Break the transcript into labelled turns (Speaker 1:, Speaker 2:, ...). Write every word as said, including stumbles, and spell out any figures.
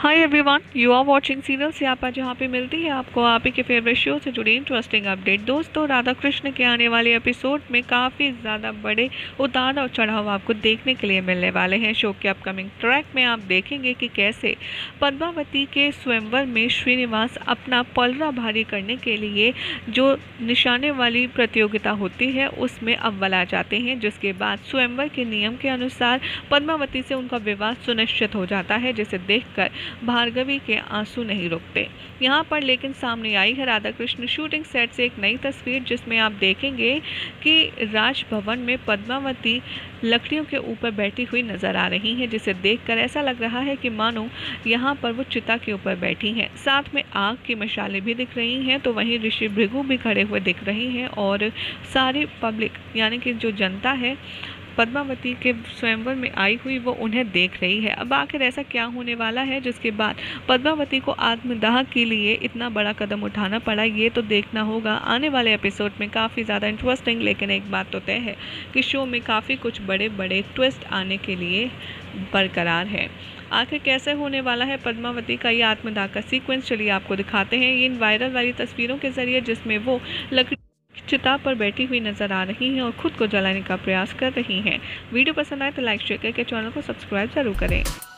Speaker 1: Hi everyone, you are watching serials यहाँ पर जहाँ पे मिलती है आपको आप ही के फेवरेट शो से जुड़ी इंटरेस्टिंग अपडेट। दोस्तों, राधा कृष्ण के आने वाले एपिसोड में काफ़ी ज़्यादा बड़े उतार और चढ़ाव आपको देखने के लिए मिलने वाले हैं। शो के अपकमिंग ट्रैक में आप देखेंगे कि कैसे पद्मावती के स्वयंवर में श्रीनिवास अपना पलड़ा भारी करने के लिए जो निशाने वाली प्रतियोगिता होती है उसमें अव्वल आ जाते हैं, जिसके बाद स्वयंवर के नियम के अनुसार पद्मावती से उनका विवाह सुनिश्चित हो जाता है, जिसे देखकर भार्गवी के आंसू नहीं रुकते। यहाँ पर लेकिन सामने आई है राधा कृष्ण शूटिंग सेट से एक नई तस्वीर, जिसमें आप देखेंगे कि राजभवन में पद्मावती लकड़ियों के ऊपर बैठी हुई नजर आ रही हैं, जिसे देखकर ऐसा लग रहा है कि मानो यहाँ पर वो चिता के ऊपर बैठी हैं। साथ में आग की मशालें भी दिख रही हैं, तो वहीं ऋषि भृगु भी खड़े हुए दिख रही हैं और सारी पब्लिक यानी कि जो जनता है पद्मावती के स्वयंवर में आई हुई वो उन्हें देख रही है। अब आखिर ऐसा क्या होने वाला है जिसके बाद पद्मावती को आत्मदाह के लिए इतना बड़ा कदम उठाना पड़ा, ये तो देखना होगा आने वाले एपिसोड में। काफ़ी ज़्यादा इंटरेस्टिंग, लेकिन एक बात तो तय है कि शो में काफ़ी कुछ बड़े बड़े ट्विस्ट आने के लिए बरकरार है। आखिर कैसे होने वाला है पद्मावती का ये आत्मदाह का सीक्वेंस, चलिए आपको दिखाते हैं इन वायरल वाली तस्वीरों के जरिए, जिसमें वो लकड़ी चिता पर बैठी हुई नजर आ रही हैं और खुद को जलाने का प्रयास कर रही हैं। वीडियो पसंद आए तो लाइक शेयर करके चैनल को सब्सक्राइब जरूर करें।